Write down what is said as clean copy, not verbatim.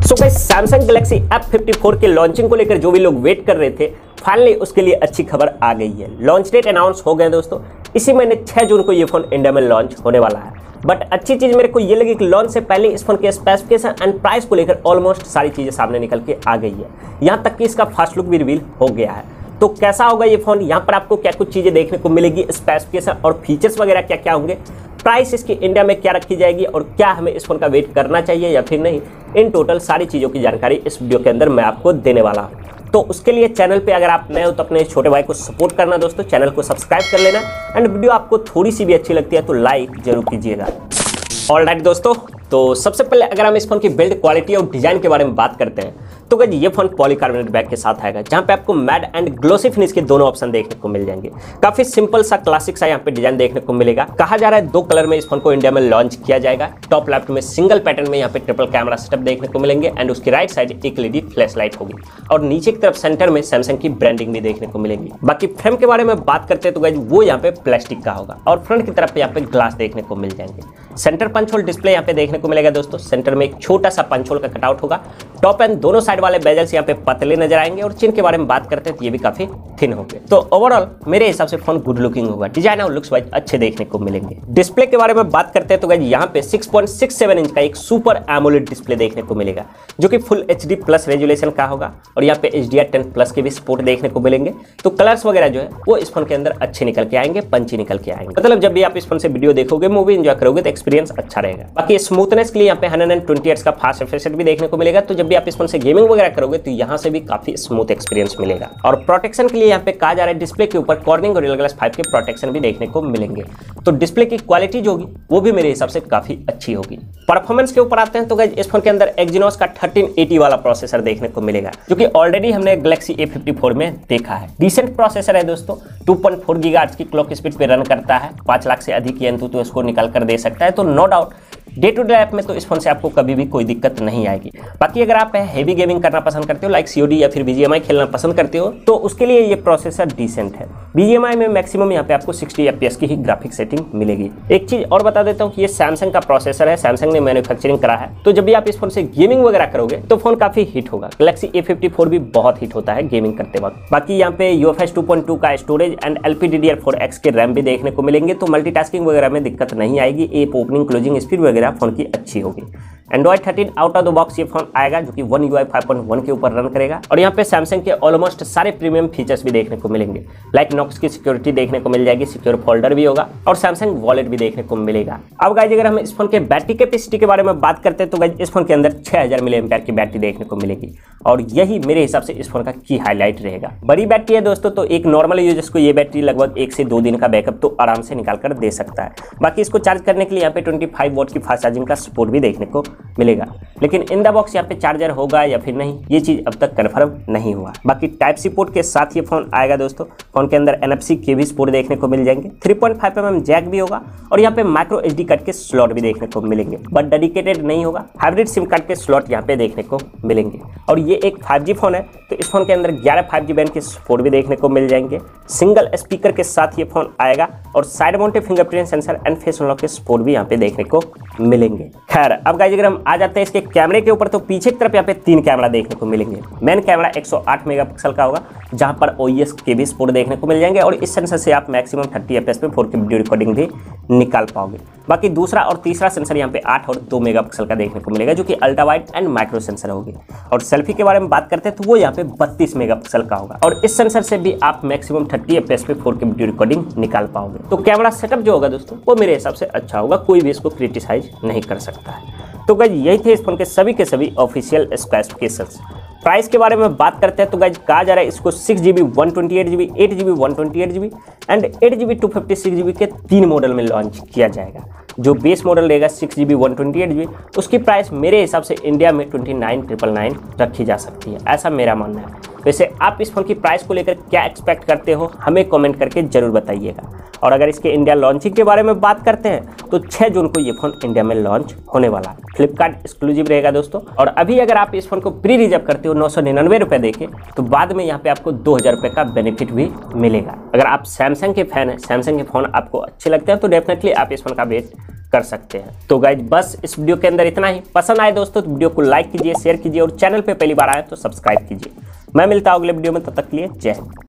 So guys Samsung Galaxy F54 के launching को लेकर जो भी लोग वेट कर रहे थे, फाइनली उसके लिए अच्छी खबर आ गई है। लॉन्च डेट अनाउंस हो गए दोस्तों। इसी महीने 6 जून को ये फोन इंडिया में लॉन्च होने वाला है। बट अच्छी चीज मेरे को ये लगी कि लॉन्च से पहले इस फोन के स्पेसिफिकेशन एंड प्राइस को लेकर ऑलमोस्ट सारी चीजें सामने निकल के आ गई है। यहाँ तक कि इसका फर्स्ट लुक भी रिवील हो गया है। तो कैसा होगा ये फोन, यहाँ पर आपको क्या कुछ चीजें देखने को मिलेगी, स्पेसिफिकेशन और फीचर्स वगैरह क्या क्या होंगे, प्राइस इसकी इंडिया में क्या रखी जाएगी और क्या हमें इस फोन का वेट करना चाहिए या फिर नहीं, इन टोटल सारी चीज़ों की जानकारी इस वीडियो के अंदर मैं आपको देने वाला हूँ। तो उसके लिए चैनल पे अगर आप नए हो तो अपने छोटे भाई को सपोर्ट करना दोस्तों, चैनल को सब्सक्राइब कर लेना एंड वीडियो आपको थोड़ी सी भी अच्छी लगती है तो लाइक जरूर कीजिएगा। ऑलराइट दोस्तों, तो सबसे पहले अगर हम इस फोन की बिल्ड क्वालिटी और डिजाइन के बारे में बात करते हैं तो गाइस ये फोन पॉलीकार्बोनेट बैक के साथ आएगा, जहां पे आपको मैट एंड ग्लोसी फिनिश के दोनों ऑप्शन देखने को मिल जाएंगे। काफी सिंपल सा क्लासिक सा यहाँ पे डिजाइन देखने को मिलेगा। कहा जा रहा है 2 कलर में इस फोन को इंडिया में लॉन्च किया जाएगा। टॉप लेफ्ट में सिंगल पैटर्न में यहाँ पे ट्रिपल कैमरा सेटअप देखने को मिलेंगे एंड उसकी राइट साइड एक LED फ्लैश लाइट होगी और नीचे की तरफ सेंटर में सैमसंग की ब्रांडिंग भी देखने को मिलेगी। बाकी फ्रेम के बारे में बात करते हैं तो गाइस वो यहाँ पे प्लास्टिक का होगा और फ्रंट की तरफ यहाँ पे ग्लास देखने को मिल जाएंगे। सेंटर पंच होल डिस्प्ले यहाँ पे देखने को मिलेगा दोस्तों। सेंटर में एक छोटा सा पंच होल का कटआउट होगा। टॉप एंड दोनों साइड वाले बेजल्स यहाँ पे पतले नजर आएंगे और चिन के बारे में बात करते हैं तो ये भी काफी थिन होंगे। तो ओवरऑल मेरे हिसाब से फोन गुड लुकिंग होगा, डिजाइन और लुक्स वाइज अच्छे देखने को मिलेंगे। डिस्प्ले के बारे में बात करते हैं तो गाइस यहाँ पे 6.67 इंच का एक सुपर एमोलेड डिस्प्ले देखने को मिलेगा जो कि फुल HD प्लस रेजुलेशन का होगा और यहाँ पे HDR10 प्लस के भी सपोर्ट देखने को मिलेंगे। तो कलर्स वगैरह जो है वो इस फोन के अंदर अच्छे निकल के आएंगे, पंची निकल के आएंगे। मतलब जब भी आप इस फोन से वीडियो देखोगे, मूवी एंजॉय करोगे तो एक्सपीरियंस अच्छा रहेगा। बाकी स्मूथनेस के लिए यहाँ पे 120 हर्ट्ज का फास्ट रिफ्रेश रेट भी देखने को मिलेगा। तो जब भी आप इस फोन से गेमिंग वगैरह करोगे तो यहाँ से भी काफी स्मूथ एक्सपीरियंस मिलेगा। और प्रोटेक्शन के लिए यहाँ पे कहा जा रहा है डिस्प्ले के ऊपर कॉर्निंग गोरिल्ला ग्लास 5 के प्रोटेक्शन भी देखने को मिलेंगे। तो डिस्प्ले की क्वालिटी जो होगी वो भी मेरे हिसाब से काफी अच्छी होगी। परफॉर्मेंस के ऊपर आते हैं तो गाइस इस फोन के अंदर एक्जिनोस का 1380 वाला प्रोसेसर देखने को मिलेगा जो कि ऑलरेडी हमने गैलेक्सी A54 में देखा है। डिसेंट प्रोसेसर है दोस्तों। 2.4 गीगाहर्ट्ज की क्लॉक स्पीड पे रन करता है। 5 लाख से अधिक एंतुतु स्कोर निकाल कर दे सकता है। तो no doubt day to day life में तो इस फोन से आपको कभी भी कोई दिक्कत नहीं आएगी। बाकी अगर आप हेवी गेमिंग करना पसंद करते हो, लाइक COD या फिर BGMI खेलना पसंद करते हो, तो उसके लिए ये प्रोसेसर डिसेंट है। BGMI में मैक्सिमम यहाँ पे आपको 60 FPS की ही ग्राफिक सेटिंग मिलेगी। एक चीज और बता देता हूँ कि ये सैमसंग का प्रोसेसर है, सैमसंग ने मैन्युफैक्चरिंग करा है। तो जब भी आप इस फोन से गेमिंग वगैरह करोगे तो फोन काफी हिट होगा। गैलेक्सी A54 भी बहुत हिट होता है गेमिंग करते वक्त। बाकी यहाँ पे UFS 2.2 का स्टोरेज एंड LPDDR4X के रैम भी देखने को मिलेंगे। तो मल्टीटास्किंग वगैरह में दिक्कत नहीं आएगी। ऐप ओपनिंग क्लोजिंग स्पीड वगैरह फोन की अच्छी होगी। Android 13 out of the box ये फोन आएगा जो कि One UI 5.1 के ऊपर रन करेगा और यहाँ पे सैमसंग के ऑलमोस्ट सारे प्रीमियम फीचर्स भी देखने को मिलेंगे। लाइक नॉक्स की सिक्योरिटी देखने को मिल जाएगी, सिक्योर फोल्डर भी होगा और सैमसंग वॉलेट भी देखने को मिलेगा। अब गाइस अगर हम इस फोन के बैटरी कैपेसिटी के बारे में बात करते हैं तो गाइस इस फोन के अंदर 6000 mAh की बैटरी देखने को मिलेगी और यही मेरे हिसाब से इस फोन का की हाईलाइट रहेगा। बड़ी बैटरी है दोस्तों, तो एक नॉर्मल यूजर्स को ये बैटरी लगभग 1 से 2 दिन का बैकअप तो आराम से निकाल कर दे सकता है। बाकी इसको चार्ज करने के लिए यहाँ पे 25 वॉट की फास्ट चार्जिंग का सपोर्ट भी देखने को मिलेगा। लेकिन इन द बॉक्स यहाँ पे चार्जर होगा या फिर नहीं, ये चीज अब तक कंफर्म नहीं हुआ। बाकी टाइप सी पोर्ट के साथ ये फोन आएगा दोस्तों। फोन के अंदर NFC के भी सपोर्ट देखने को मिल जाएंगे। 3.5 mm जैक भी होगा और यहाँ पे माइक्रो SD कार्ड के स्लॉट भी देखने को मिलेंगे, बट डेडिकेटेड नहीं होगा। हाइब्रिड सिम कार्ड के स्लॉट यहाँ पे देखने को मिलेंगे और ये एक 5G फोन है तो इस फोन के अंदर 11 5G बैंड के सपोर्ट भी देखने को मिल जाएंगे। सिंगल स्पीकर के साथ ये फोन आएगा और side mounted fingerprint sensor and face unlock के सपोर्ट भी यहाँ पे देखने को मिलेंगे। खैर अब गाइस अगर हम आ जाते हैं इसके कैमरे के ऊपर तो पीछे की तरफ यहाँ पे 3 कैमरा देखने को मिलेंगे। मेन कैमरा 108 मेगापिक्सल का होगा जहां पर OIS के भी सपोर्ट देखने को मिल जाएंगे और इस सेंसर से आप मैक्सिमम 30 FPS पे 4K वीडियो रिकॉर्डिंग भी निकाल पाओगे। बाकी दूसरा और तीसरा सेंसर यहाँ पे 8 और 2 मेगापिक्सल का देखने को मिलेगा जो कि ultra wide and micro sensor होगी। और सेल्फी के बारे में बात करते हैं तो वो यहाँ पे 32 मेगापिक्सल का होगा और इस सेंसर से भी आप मैक्सिमम 30 FPS पे 4K वीडियो रिकॉर्डिंग निकाल पाओगे। तो कैमरा सेटअप जो होगा दोस्तों वो मेरे हिसाब से अच्छा होगा, कोई भी इसको क्रिटिसाइज नहीं कर सकता है। तो गाइस यही थे इस फोन के सभी ऑफिशियल स्पेसिफिकेशंस। प्राइस के बारे में बात करते हैं तो गाइस कहा जा रहा है इसको 6GB 128GB 8GB 128GB and 8GB 256GB के 3 मॉडल में लॉन्च किया जाएगा। जो बेस मॉडल रहेगा 6GB 128GB उसकी प्राइस मेरे हिसाब से इंडिया में 29,999 रखी जा सकती है, ऐसा मेरा मानना है। वैसे आप इस फ़ोन की प्राइस को लेकर क्या एक्सपेक्ट करते हो हमें कमेंट करके ज़रूर बताइएगा। और अगर इसके इंडिया लॉन्चिंग के बारे में बात करते हैं तो 6 जून को ये फ़ोन इंडिया में लॉन्च होने वाला है। फ्लिपकार्ट एक्सक्लूसिव रहेगा दोस्तों। और अभी अगर आप इस फ़ोन को प्री रिजर्व करते हो 999 रुपये देके, तो बाद में यहाँ पे आपको 2000 रुपये का बेनिफिट भी मिलेगा। अगर आप सैमसंग के फैन हैं, सैमसंग के फ़ोन आपको अच्छे लगते हैं, तो डेफिनेटली आप इस फ़ोन का वेट कर सकते हैं। तो गाइज बस इस वीडियो के अंदर इतना ही। पसंद आए दोस्तों तो वीडियो को लाइक कीजिए, शेयर कीजिए और चैनल पे पहली बार आए तो सब्सक्राइब कीजिए। मैं मिलता हूं अगले वीडियो में, तब तक के लिए जय हिंद।